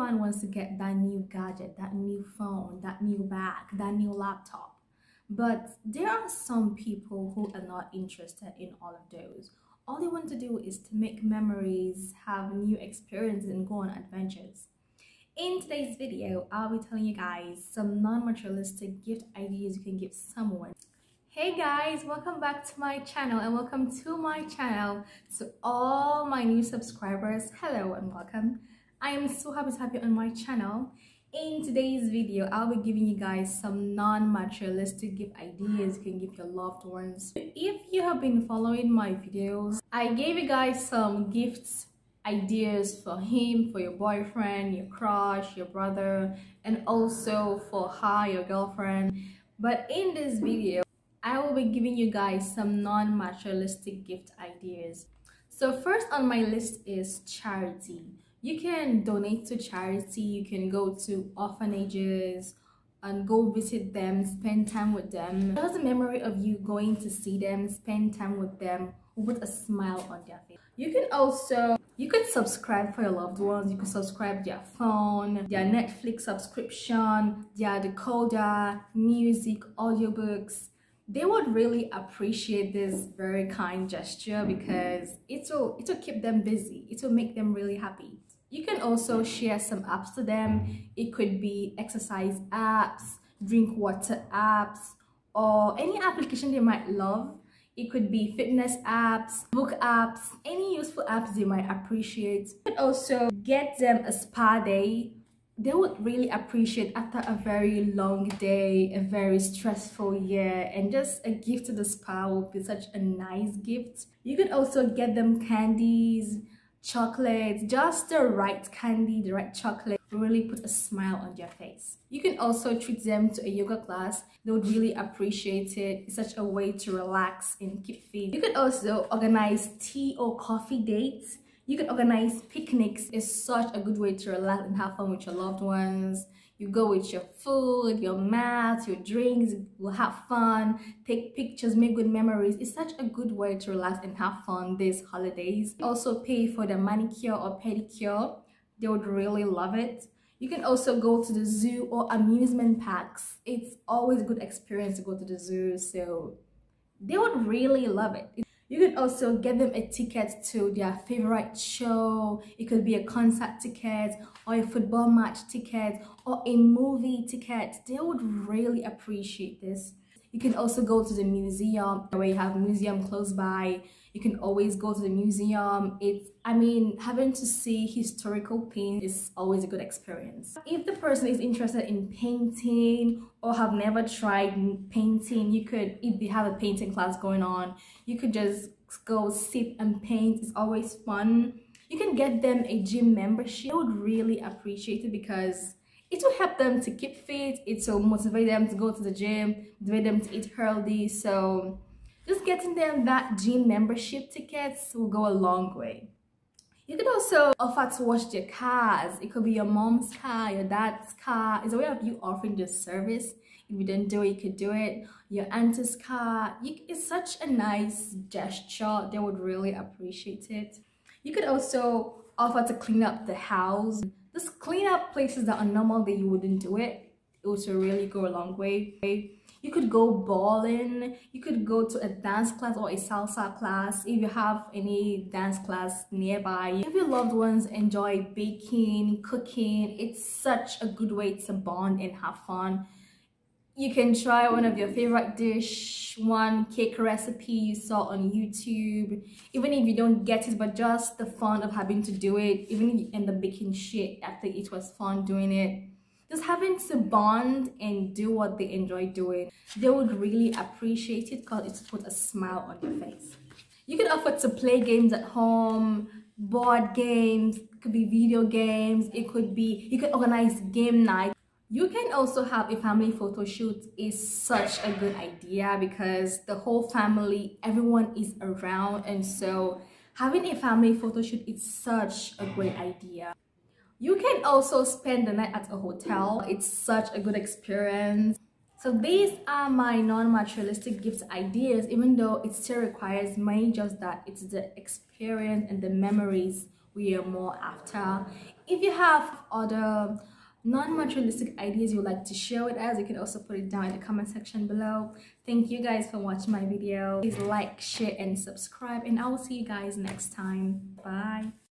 everyone wants to get that new gadget, that new phone, that new bag, that new laptop. But there are some people who are not interested in all of those. All they want to do is to make memories, have new experiences, and go on adventures. In today's video, I'll be telling you guys some non-materialistic gift ideas you can give someone. Hey guys, welcome back to my channel and welcome to my channel. To all my new subscribers, hello and welcome. I am so happy to have you on my channel. In today's video, I'll be giving you guys some non-materialistic gift ideas you can give your loved ones. If you have been following my videos, I gave you guys some gifts ideas for him, for your boyfriend, your crush, your brother, and also for her, your girlfriend. But in this video, I will be giving you guys some non-materialistic gift ideas. So first on my list is charity. You can donate to charity, you can go to orphanages and go visit them, spend time with them. Just a memory of you going to see them, spend time with them, with a smile on their face. You could subscribe for your loved ones. You could subscribe their phone, their Netflix subscription, their decoder, music, audiobooks. They would really appreciate this very kind gesture because it will keep them busy. It will make them really happy. You can also share some apps to them. It could be exercise apps, drink water apps, or any application they might love. It could be fitness apps, book apps, any useful apps they might appreciate. You could also get them a spa day. They would really appreciate after a very long day, a very stressful year, and just a gift to the spa would be such a nice gift. You could also get them candies, chocolates, just the right candy, the right chocolate will really put a smile on their face. You can also treat them to a yoga class. They would really appreciate it. It's such a way to relax and keep fit. You could also organize tea or coffee dates. You can organize picnics. It's such a good way to relax and have fun with your loved ones. You go with your food, your mats, your drinks, we'll have fun, take pictures, make good memories. It's such a good way to relax and have fun these holidays. Also pay for the manicure or pedicure. They would really love it. You can also go to the zoo or amusement parks. It's always a good experience to go to the zoo, so they would really love it. You can also get them a ticket to their favorite show. It could be a concert ticket or a football match ticket or a movie ticket. They would really appreciate this. You can also go to the museum where you have museum close by. You can always go to the museum. Having to see historical paint is always a good experience. If the person is interested in painting or have never tried painting, if they have a painting class going on, you could just go sit and paint. It's always fun. You can get them a gym membership. They would really appreciate it because it will help them to keep fit. It will motivate them to go to the gym, motivate them to eat healthy. So just getting them that gym membership tickets will go a long way. You could also offer to wash their cars. It could be your mom's car, your dad's car. It's a way of you offering this service. If you don't do it, you could do it. Your auntie's car. It's such a nice gesture. They would really appreciate it. You could also offer to clean up the house. Just clean up places that on normal day you wouldn't do it. It would really go a long way. You could go bowling. You could go to a dance class or a salsa class if you have any dance class nearby. If your loved ones enjoy baking, cooking, it's such a good way to bond and have fun. You can try one of your favorite dish, one cake recipe you saw on YouTube. Even if you don't get it, but just the fun of having to do it, even if you end up baking shit after it was fun doing it. Just having to bond and do what they enjoy doing. They would really appreciate it because it puts a smile on your face. You can offer to play games at home, board games, it could be video games, you can organize game night. You can also have a family photo shoot. Is such a good idea because the whole family, everyone is around, and so having a family photo shoot is such a great idea. You can also spend the night at a hotel. It's such a good experience. So these are my non-materialistic gift ideas, even though it still requires money, just that it's the experience and the memories we are more after. if you have other non-materialistic ideas you'd like to share with us, you can also put it down in the comment section below. Thank you guys for watching my video. Please like, share and subscribe, and I will see you guys next time. Bye.